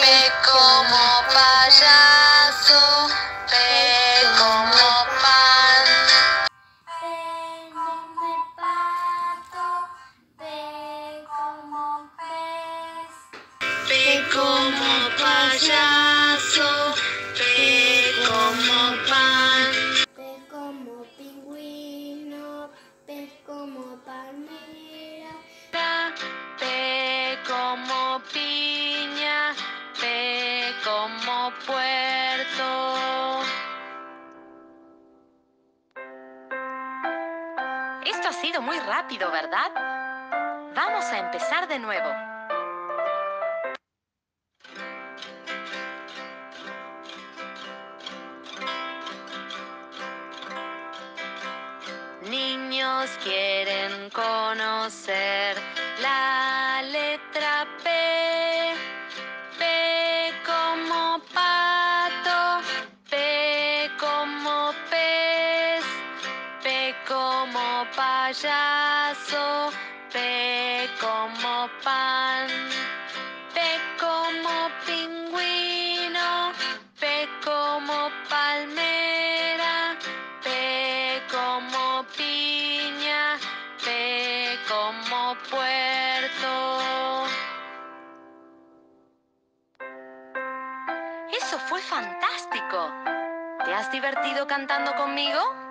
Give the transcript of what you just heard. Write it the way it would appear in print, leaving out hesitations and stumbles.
P como payaso, P como pan. P como pato, P como pez. P como payaso, P como pan. P como pingüino, P como palmera. P como piña, P como puerto. Esto ha sido muy rápido, ¿verdad? Vamos a empezar de nuevo. Niños quieren conocer la letra P. P como pato, P como pez, P como payaso, P como pan. P como pingüino, P como palmera, P como piña, P como puerto. ¡Eso fue fantástico! ¿Te has divertido cantando conmigo?